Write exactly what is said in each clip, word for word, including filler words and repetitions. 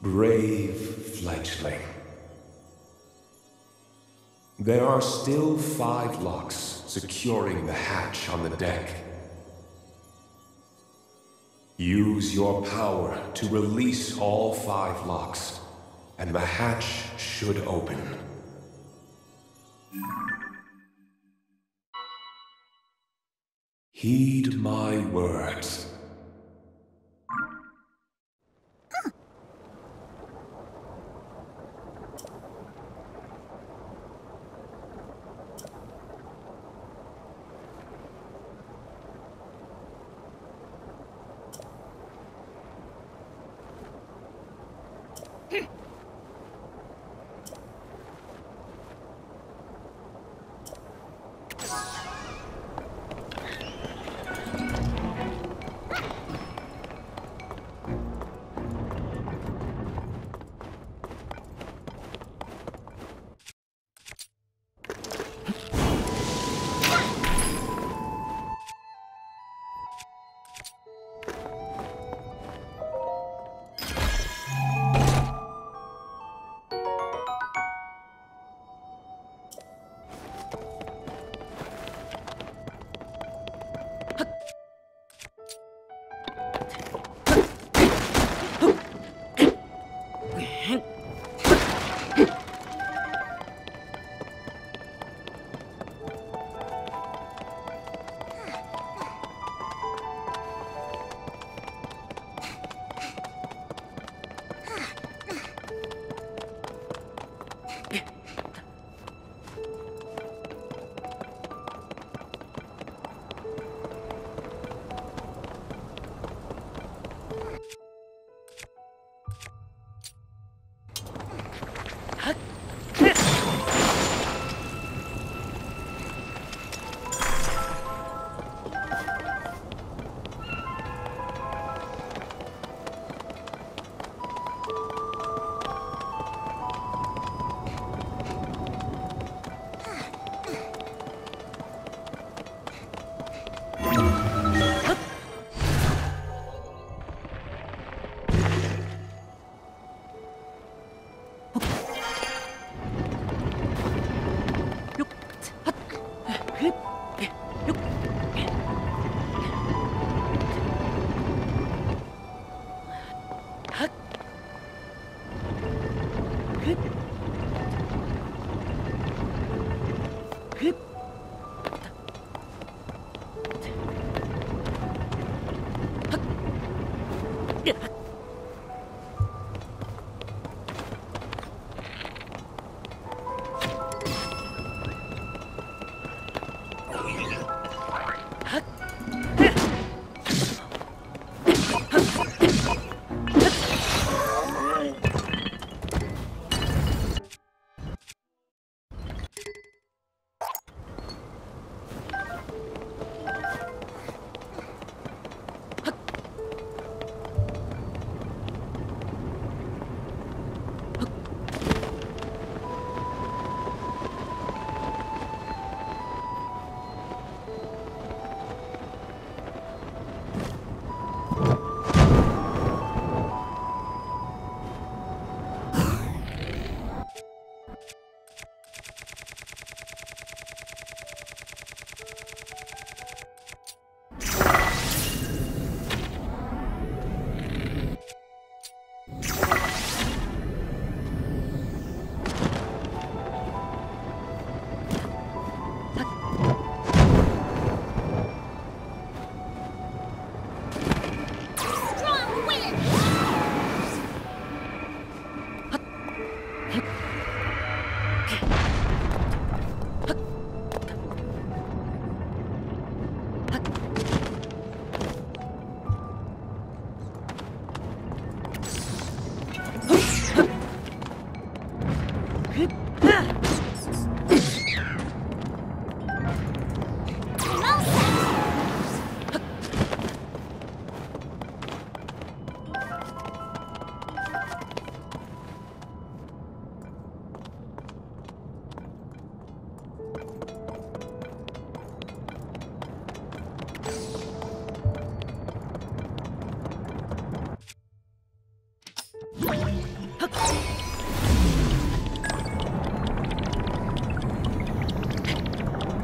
Brave fledgling. There are still five locks securing the hatch on the deck. Use your power to release all five locks, and the hatch should open. Heed my words.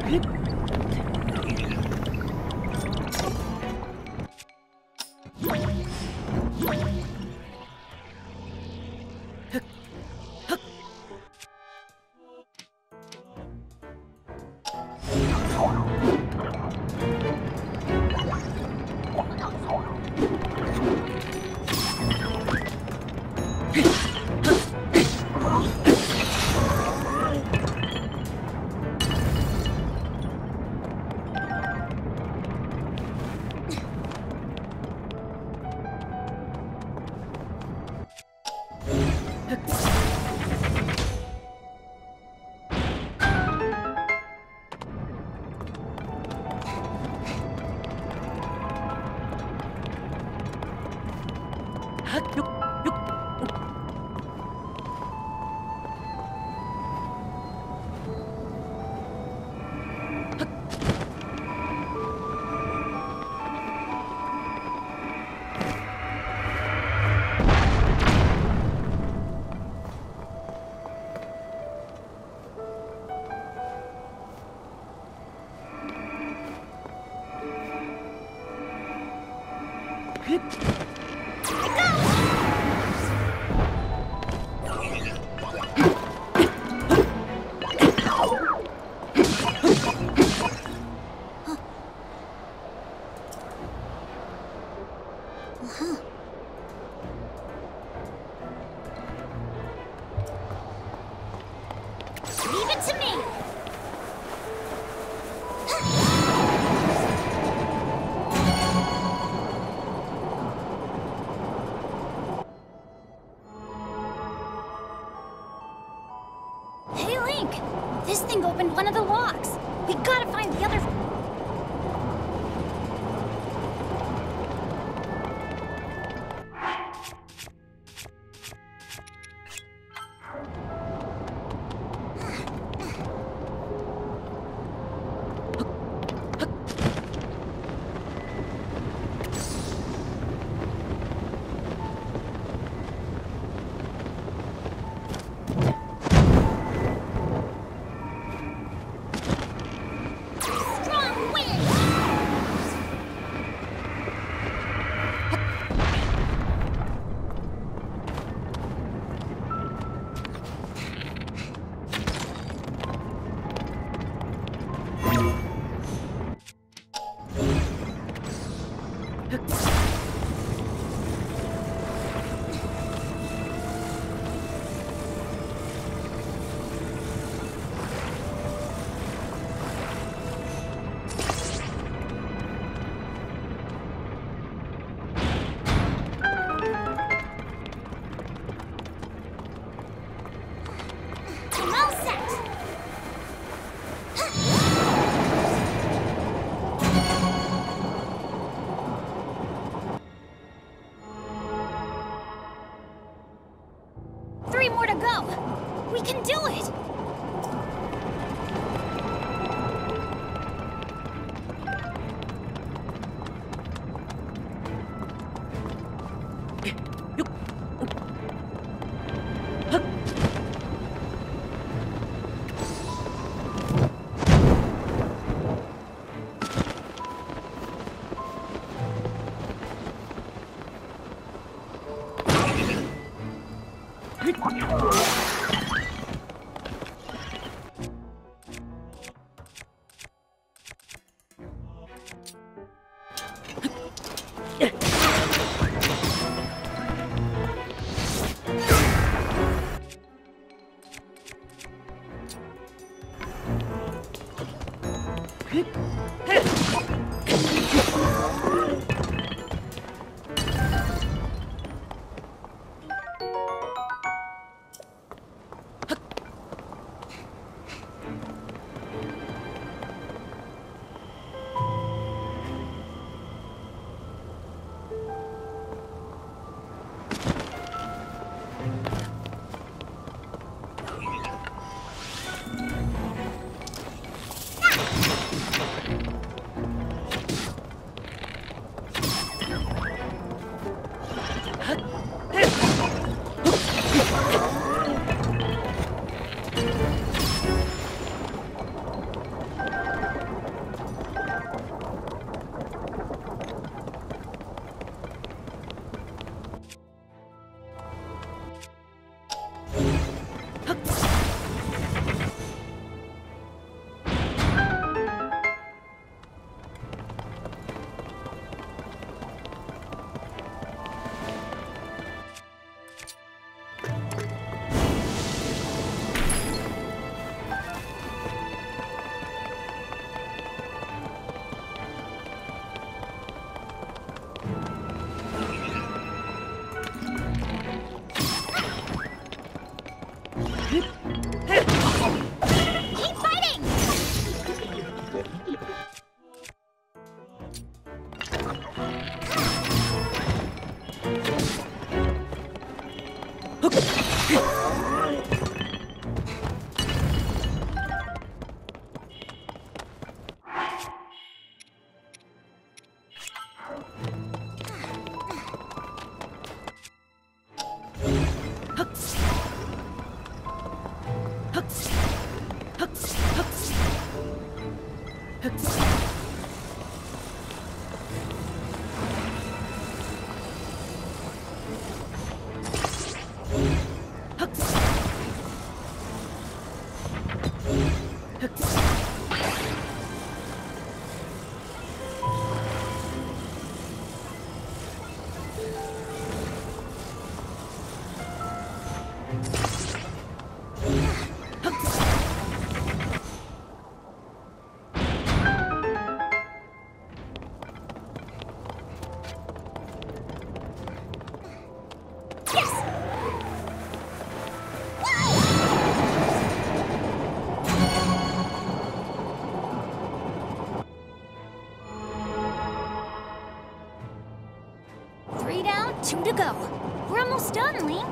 Leave it to me! Hey, Link! This thing opened one of the locks. We gotta find the other... Three more to go! We can do it! Three down, two to go. We're almost done, Link.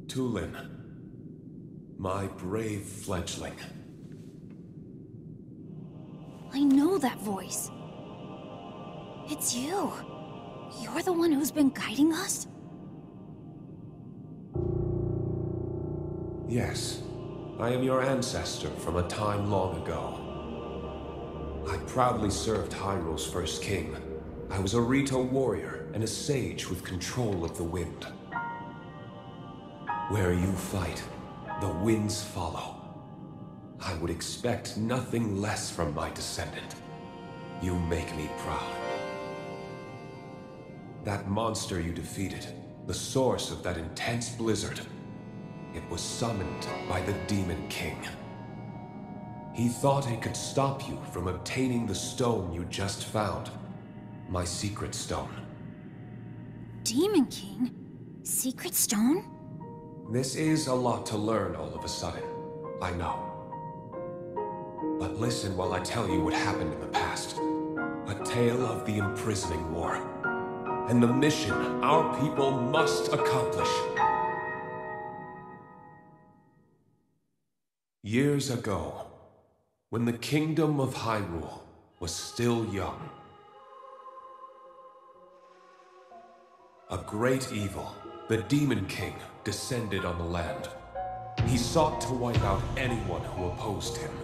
Tulin, my brave fledgling. I know that voice. It's you. You're the one who's been guiding us? Yes. I am your ancestor from a time long ago. I proudly served Hyrule's first king. I was a Rito warrior and a sage with control of the wind. Where you fight, the winds follow. I would expect nothing less from my descendant. You make me proud. That monster you defeated, the source of that intense blizzard, it was summoned by the Demon King. He thought it could stop you from obtaining the stone you just found. My secret stone. Demon King? Secret stone? This is a lot to learn all of a sudden, I know. But listen while I tell you what happened in the past. A tale of the imprisoning war. And the mission our people must accomplish. Years ago, when the kingdom of Hyrule was still young, a great evil, the Demon King, descended on the land. He sought to wipe out anyone who opposed him.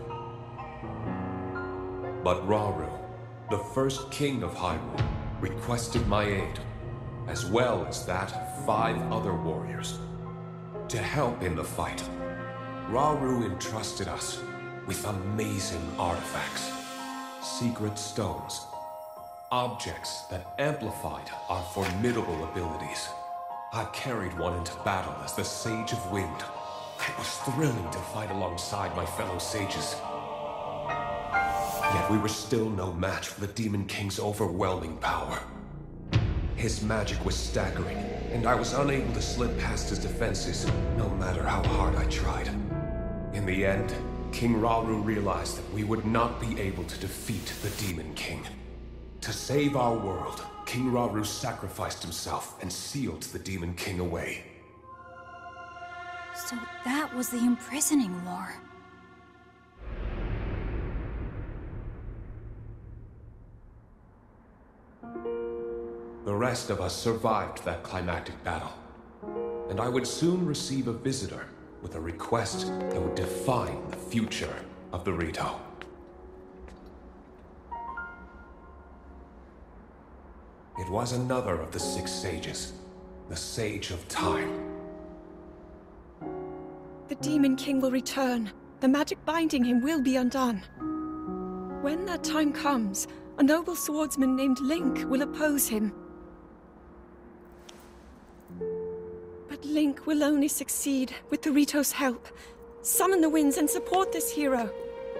But Rauru, the first king of Hyrule, requested my aid, as well as that of five other warriors, to help in the fight. Rauru entrusted us with amazing artifacts, secret stones, objects that amplified our formidable abilities. I carried one into battle as the Sage of Wind. It was thrilling to fight alongside my fellow sages. Yet we were still no match for the Demon King's overwhelming power. His magic was staggering, and I was unable to slip past his defenses, no matter how hard I tried. In the end, King Rauru realized that we would not be able to defeat the Demon King. To save our world, King Rauru sacrificed himself and sealed the Demon King away. So that was the imprisoning war. The rest of us survived that climactic battle, and I would soon receive a visitor with a request that would define the future of the Rito. It was another of the six sages, the Sage of Time. The Demon King will return. The magic binding him will be undone. When that time comes, a noble swordsman named Link will oppose him. But Link will only succeed with the Rito's help. Summon the winds and support this hero.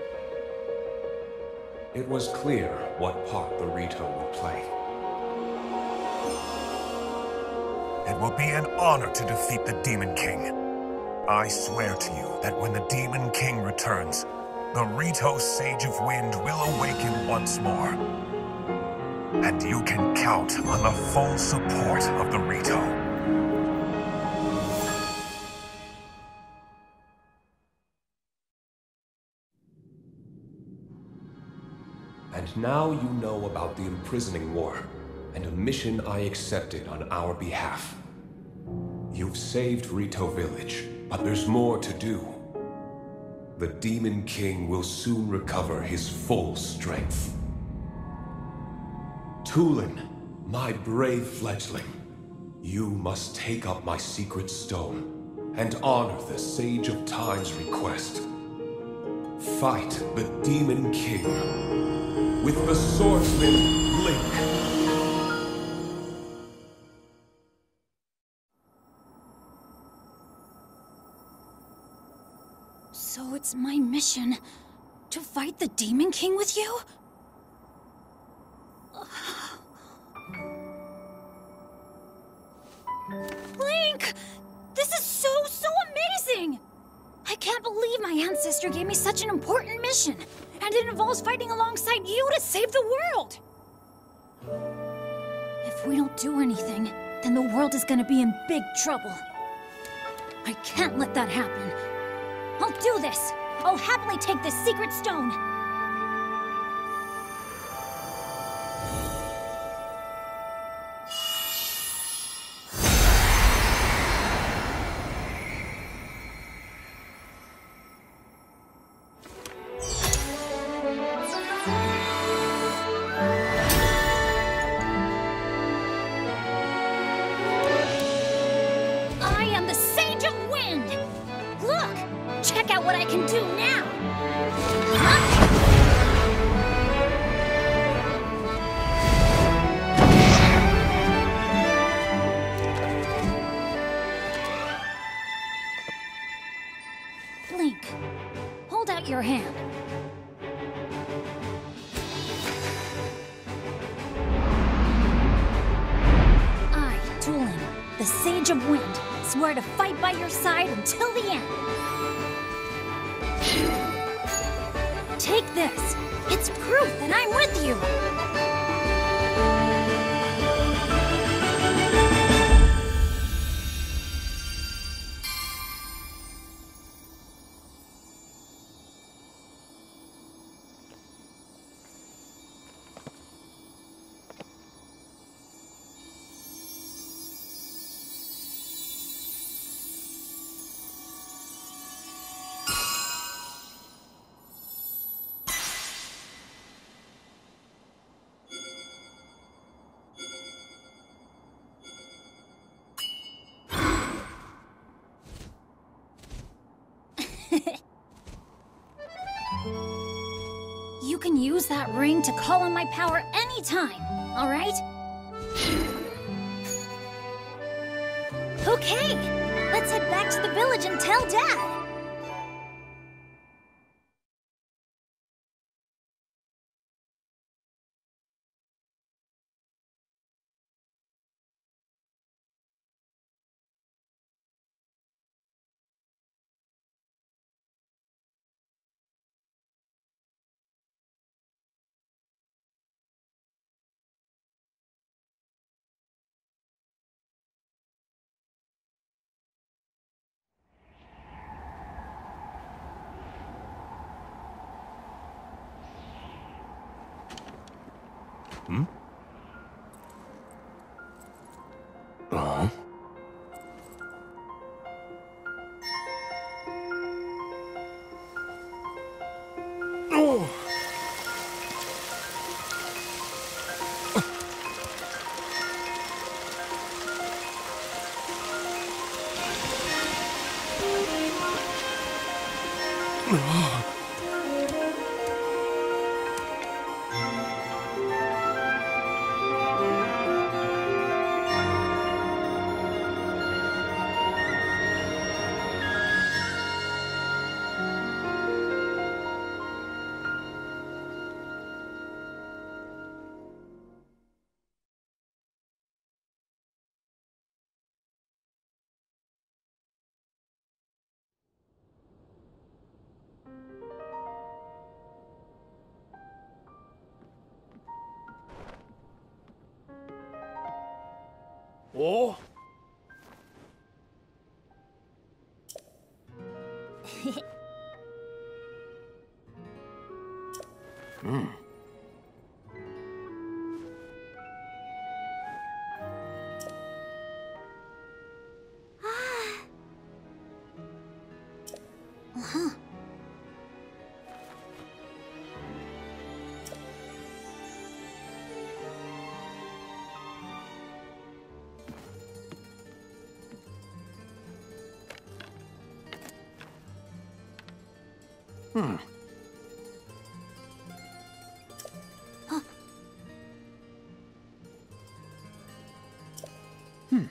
It was clear what part the Rito would play. It will be an honor to defeat the Demon King. I swear to you that when the Demon King returns, the Rito Sage of Wind will awaken once more. And you can count on the full support of the Rito. And now you know about the imprisoning war, and a mission I accepted on our behalf. You've saved Rito Village, but there's more to do. The Demon King will soon recover his full strength. Tulin, my brave fledgling, you must take up my secret stone and honor the Sage of Time's request. Fight the Demon King with the swordsman Link. So it's my mission to fight the Demon King with you? Link! This is so, so amazing! I can't believe my ancestor gave me such an important mission, and it involves fighting alongside you to save the world! If we don't do anything, then the world is gonna be in big trouble. I can't let that happen. I'll do this! I'll happily take this secret stone! I am the Sage of Wind! Look! Check out what I can do now! Huh? Link, hold out your hand. I, Tulin, the Sage of Wind, swear to fight by your side until the end. Take this. It's proof that I'm with you. You can use that ring to call on my power anytime, all right? Okay, let's head back to the village and tell Dad. Hmm? Uh-huh. Oh! Oh? Hmm. Uh-huh. Hmm. Huh. Hmm.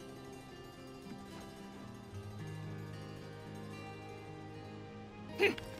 Hmm.